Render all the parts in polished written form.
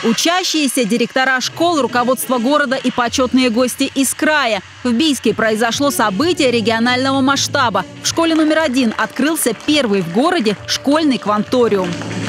Учащиеся, директора школ, руководство города и почетные гости из края. В Бийске произошло событие регионального масштаба. В школе номер 1 открылся первый в городе школьный кванториум.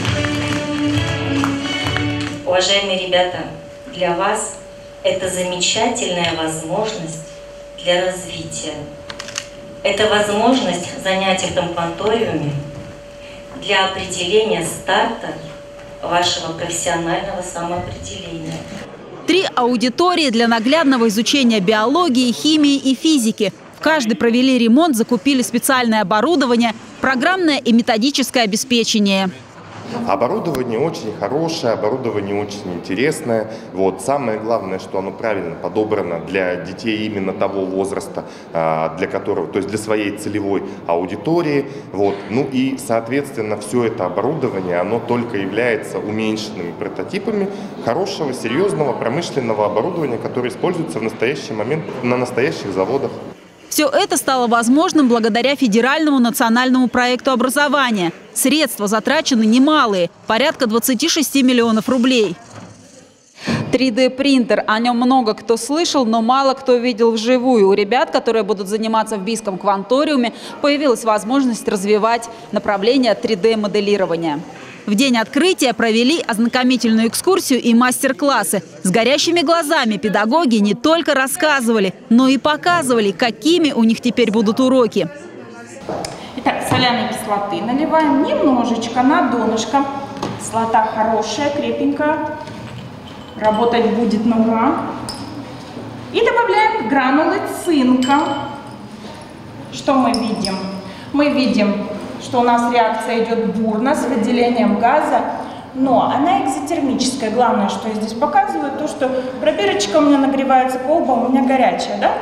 Уважаемые ребята, для вас это замечательная возможность для развития. Это возможность занять в этом кванториуме для определения старта вашего профессионального самоопределения. 3 аудитории для наглядного изучения биологии, химии и физики. В каждой провели ремонт, закупили специальное оборудование, программное и методическое обеспечение. Оборудование очень хорошее, оборудование очень интересное. Самое главное, что оно правильно подобрано для детей именно того возраста, для которого, то есть для своей целевой аудитории. Ну и, соответственно, все это оборудование, оно только является уменьшенными прототипами хорошего, серьезного промышленного оборудования, которое используется в настоящий момент на настоящих заводах. Все это стало возможным благодаря федеральному национальному проекту образования. Средства затрачены немалые – порядка 26 миллионов рублей. 3D-принтер. О нем много кто слышал, но мало кто видел вживую. У ребят, которые будут заниматься в Бийском кванториуме, появилась возможность развивать направление 3D-моделирования. В день открытия провели ознакомительную экскурсию и мастер-классы. С горящими глазами педагоги не только рассказывали, но и показывали, какими у них теперь будут уроки. Итак, соляной кислоты наливаем немножечко на донышко. Кислота хорошая, крепенькая. Работать будет на ура. И добавляем гранулы цинка. Что мы видим? Мы видим, что у нас реакция идет бурно, с выделением газа, но она экзотермическая. Главное, что я здесь показываю, то, что пробирочка у меня нагревается, колба у меня горячая, да?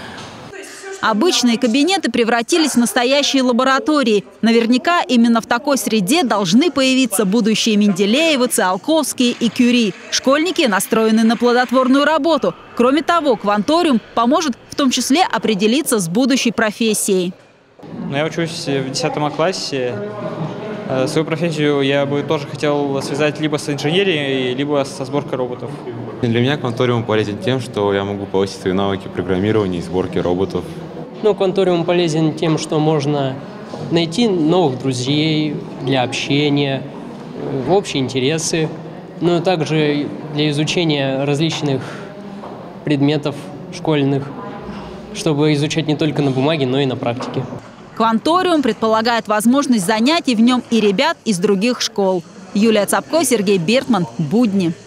Обычные кабинеты превратились в настоящие лаборатории. Наверняка именно в такой среде должны появиться будущие Менделеевы, Циолковские и Кюри. Школьники настроены на плодотворную работу. Кроме того, кванториум поможет в том числе определиться с будущей профессией. Я учусь в 10 классе. Свою профессию я бы тоже хотел связать либо с инженерией, либо со сборкой роботов. Для меня кванториум полезен тем, что я могу повысить свои навыки программирования и сборки роботов. Кванториум полезен тем, что можно найти новых друзей для общения, общие интересы, но также для изучения различных предметов школьных, чтобы изучать не только на бумаге, но и на практике. Кванториум предполагает возможность занятий в нем и ребят из других школ. Юлия Цапко, Сергей Бертман. Будни.